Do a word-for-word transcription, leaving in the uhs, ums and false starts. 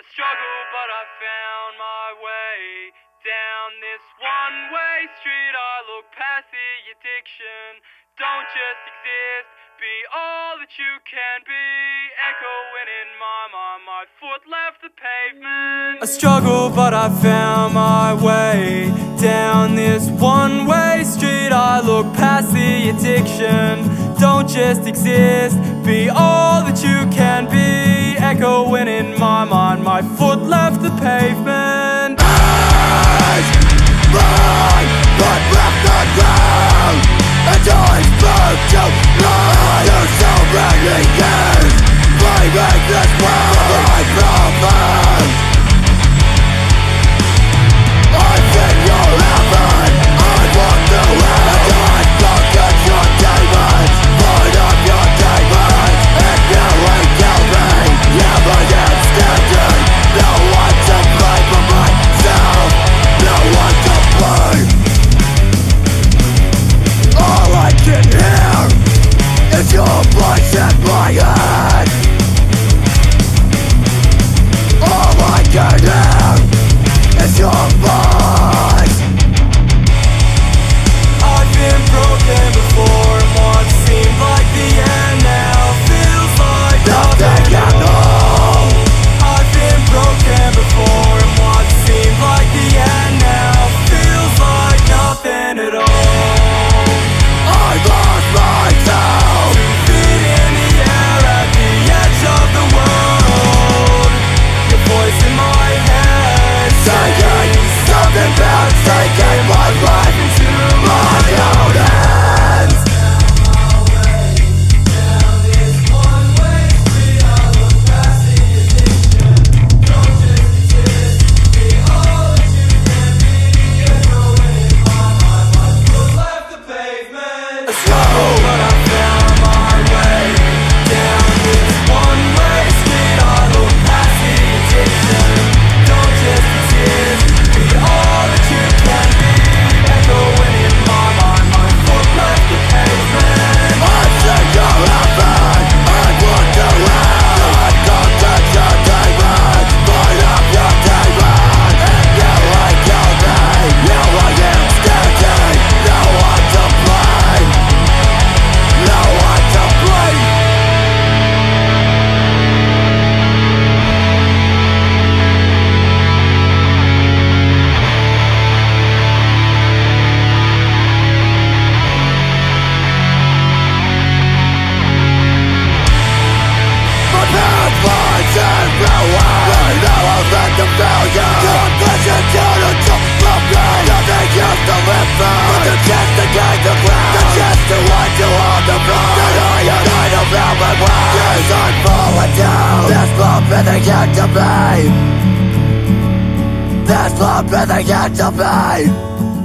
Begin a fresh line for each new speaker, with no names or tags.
struggle, but I found my way down this one-way street. I look past the addiction. Don't just exist, be all that you can be. Echoing in my mind, my foot left the pavement. I struggle, but I found my way down this one-way street. I look past the addiction. Don't just exist, be all that you can be. Echoing in my mind, my foot left the pavement.
Eyes, mine, but left the ground. And I spoke to life. There's so many years blaming this world for my problems. I've seen your heaven, I walk through it. And I forget your demons, burn up your demons. And now I kill me, never yet standing. No one to blame for myself, no one to blame. All I can hear is your voice in my head. All I can hear is your voice.
I've been broken before, and what seemed like the end now feels like
Nothing
nothing
at
at all.
all.
I've been broken before, and what seemed like the end now feels like nothing at all.
I lost myself.
Feet in the air at the edge of the world. Your voice in my head
Saying something about taking my life into my own hands.
Struggle, but I found my way down this one-way street. I look past the addiction. Don't just exist, be all that you can be. Echoing in my mind, my foot left the pavement.
I've seen your heaven, I want to hell. I come to your demons, burn up your demons. And now I kill me, now I am standing. No one to blame, no one to blame. My parents' voice is blowing. Right now I'll let them failure. Don't listen to the truth of me. Nothing used to live through. But the chance to gain the ground, the chance to want to hold the blood. That I and I don't feel my way. Yes, I'm falling down. This love is the end to me. This love is the end to me.